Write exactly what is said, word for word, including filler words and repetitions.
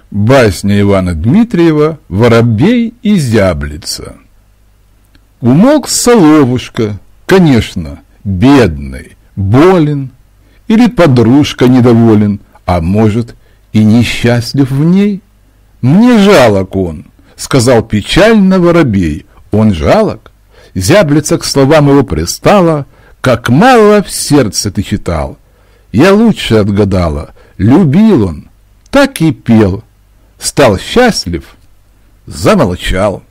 Басня Ивана Дмитриева «Воробей и зяблица». Умолк соловушка, конечно, бедный, болен, или подружка недоволен, а может и несчастлив в ней. Мне жалок он, сказал печально воробей. Он жалок? Зяблица к словам его пристала. Как мало в сердце ты читал. Я лучше отгадала. Любил он, так и пел. Стал счастлив, замолчал.